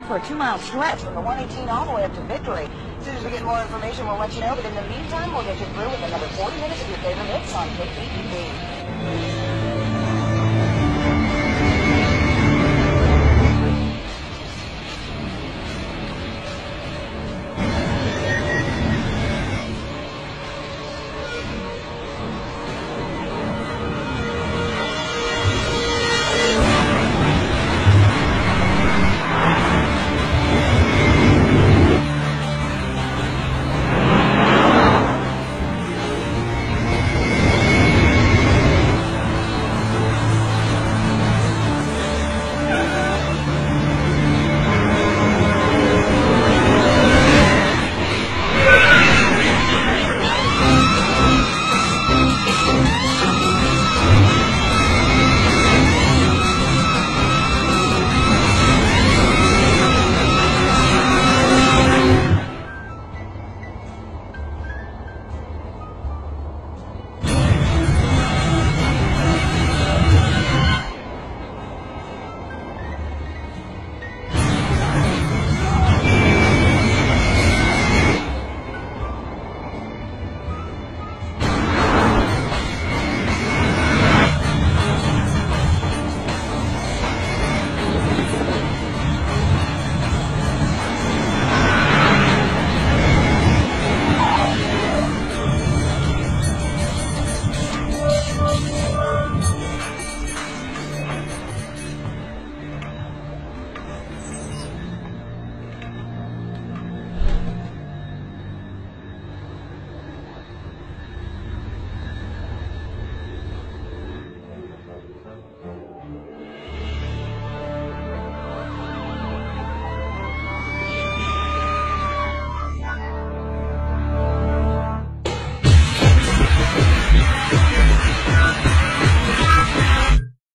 for a 2-mile stretch from the 118 all the way up to Victory. As soon as we get more information, we'll let you know. But in the meantime, we'll get you through with another 40 minutes of your favorite hits on KPTV.